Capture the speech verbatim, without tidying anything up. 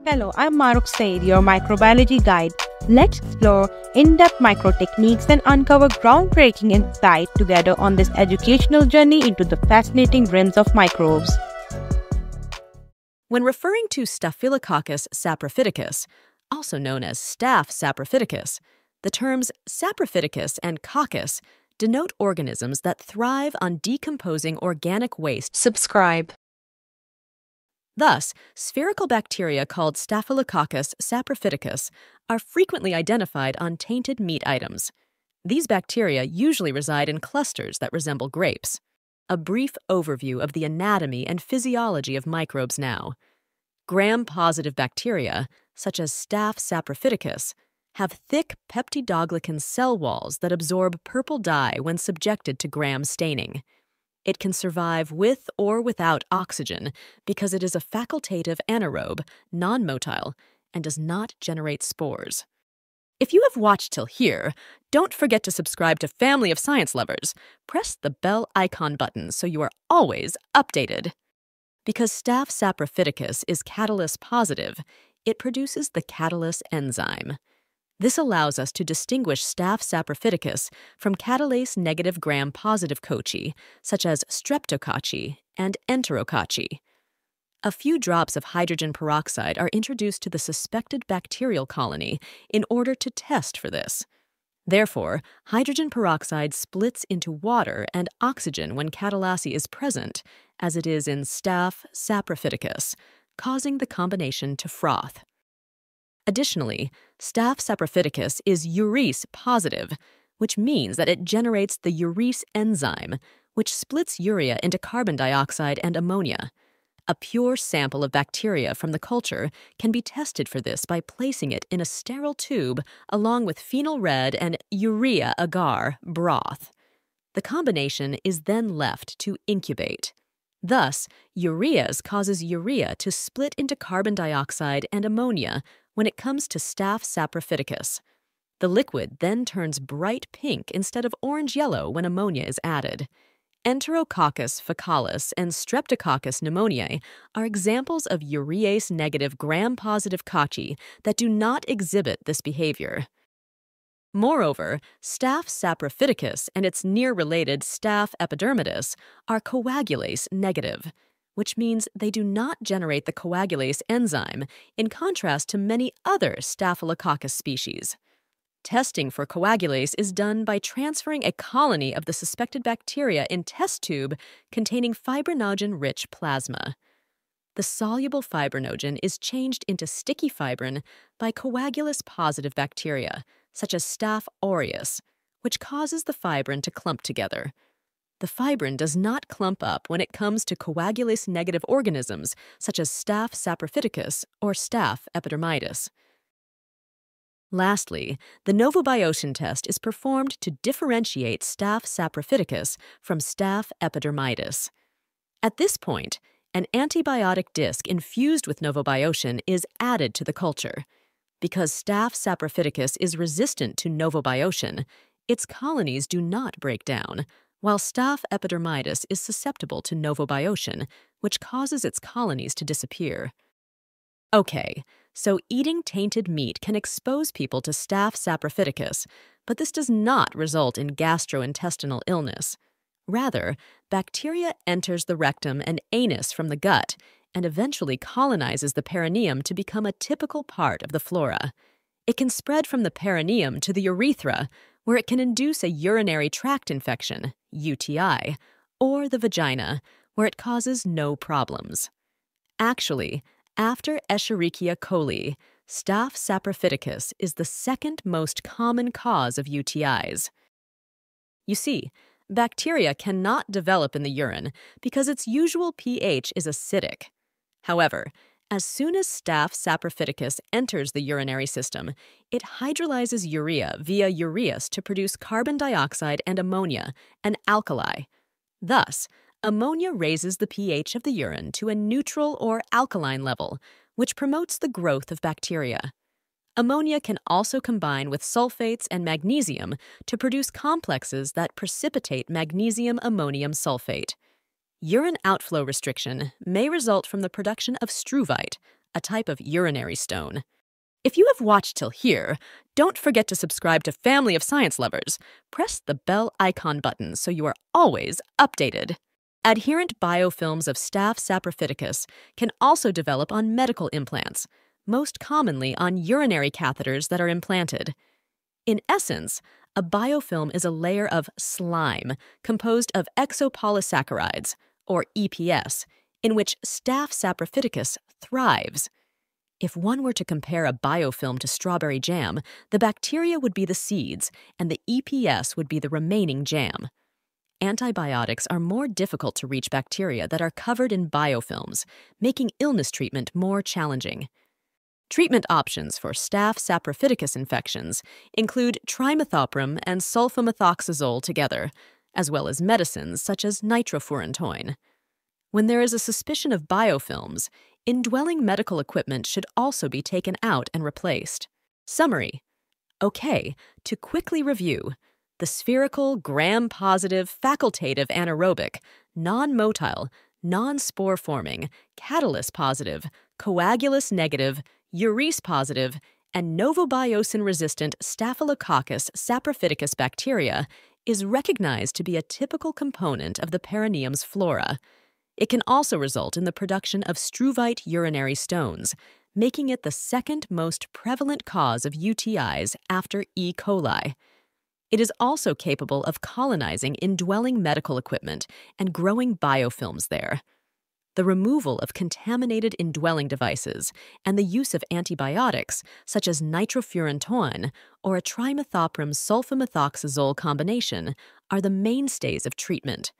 Hello, I'm Maruk Said, your microbiology guide. Let's explore in-depth micro techniques and uncover groundbreaking insight together on this educational journey into the fascinating realms of microbes. When referring to Staphylococcus saprophyticus, also known as Staph saprophyticus, the terms saprophyticus and coccus denote organisms that thrive on decomposing organic waste. Subscribe. Thus, spherical bacteria called Staphylococcus saprophyticus are frequently identified on tainted meat items. These bacteria usually reside in clusters that resemble grapes. A brief overview of the anatomy and physiology of microbes now. Gram-positive bacteria, such as Staph saprophyticus, have thick peptidoglycan cell walls that absorb purple dye when subjected to gram staining. It can survive with or without oxygen because it is a facultative anaerobe, non-motile, and does not generate spores. If you have watched till here, don't forget to subscribe to Family of Science Lovers. Press the bell icon button so you are always updated. Because Staph saprophyticus is catalase-positive, it produces the catalase enzyme. This allows us to distinguish Staph saprophyticus from catalase-negative gram-positive cocci, such as streptococci and enterococci. A few drops of hydrogen peroxide are introduced to the suspected bacterial colony in order to test for this. Therefore, hydrogen peroxide splits into water and oxygen when catalase is present, as it is in Staph saprophyticus, causing the combination to froth. Additionally, Staph saprophyticus is urease positive, which means that it generates the urease enzyme, which splits urea into carbon dioxide and ammonia. A pure sample of bacteria from the culture can be tested for this by placing it in a sterile tube along with phenol red and urea agar broth. The combination is then left to incubate. Thus, urease causes urea to split into carbon dioxide and ammonia when it comes to Staph saprophyticus. The liquid then turns bright pink instead of orange-yellow when ammonia is added. Enterococcus faecalis and Streptococcus pneumoniae are examples of urease-negative gram-positive cocci that do not exhibit this behavior. Moreover, Staph saprophyticus and its near-related Staph epidermidis are coagulase-negative, which means they do not generate the coagulase enzyme, in contrast to many other Staphylococcus species. Testing for coagulase is done by transferring a colony of the suspected bacteria in test tube containing fibrinogen-rich plasma. The soluble fibrinogen is changed into sticky fibrin by coagulase-positive bacteria, such as Staph aureus, which causes the fibrin to clump together. The fibrin does not clump up when it comes to coagulase-negative organisms such as Staph saprophyticus or Staph epidermidis. Lastly, the novobiotine test is performed to differentiate Staph saprophyticus from Staph epidermidis. At this point, an antibiotic disc infused with novobiotine is added to the culture. Because Staph saprophyticus is resistant to novobiotine, its colonies do not break down, while Staph epidermidis is susceptible to novobiotine, which causes its colonies to disappear. Okay, so eating tainted meat can expose people to Staph saprophyticus, but this does not result in gastrointestinal illness. Rather, bacteria enters the rectum and anus from the gut and eventually colonizes the perineum to become a typical part of the flora. It can spread from the perineum to the urethra, where it can induce a urinary tract infection, U T I, or the vagina, where it causes no problems. Actually, after Escherichia coli, Staph saprophyticus is the second most common cause of U T Is. You see, bacteria cannot develop in the urine because its usual pH is acidic. However, as soon as Staph saprophyticus enters the urinary system, it hydrolyzes urea via urease to produce carbon dioxide and ammonia, an alkali. Thus, ammonia raises the pH of the urine to a neutral or alkaline level, which promotes the growth of bacteria. Ammonia can also combine with sulfates and magnesium to produce complexes that precipitate magnesium ammonium sulfate. Urine outflow restriction may result from the production of struvite, a type of urinary stone. If you have watched till here, don't forget to subscribe to Family of Science Lovers. Press the bell icon button so you are always updated. Adherent biofilms of Staph saprophyticus can also develop on medical implants, most commonly on urinary catheters that are implanted. In essence, a biofilm is a layer of slime composed of exopolysaccharides, or E P S, in which Staph saprophyticus thrives. If one were to compare a biofilm to strawberry jam, the bacteria would be the seeds and the E P S would be the remaining jam. Antibiotics are more difficult to reach bacteria that are covered in biofilms, making illness treatment more challenging. Treatment options for Staph saprophyticus infections include trimethoprim and sulfamethoxazole together, as well as medicines such as nitrofurantoin. When there is a suspicion of biofilms, indwelling medical equipment should also be taken out and replaced. Summary. Okay, to quickly review, the spherical, gram-positive, facultative anaerobic, non-motile, non-spore-forming, catalase-positive, coagulase-negative, urease-positive, and novobiosin-resistant Staphylococcus saprophyticus bacteria is recognized to be a typical component of the perineum's flora. It can also result in the production of struvite urinary stones, making it the second most prevalent cause of U T Is after E. coli. It is also capable of colonizing indwelling medical equipment and growing biofilms there. The removal of contaminated indwelling devices and the use of antibiotics, such as nitrofurantoin or a trimethoprim sulfamethoxazole combination, are the mainstays of treatment.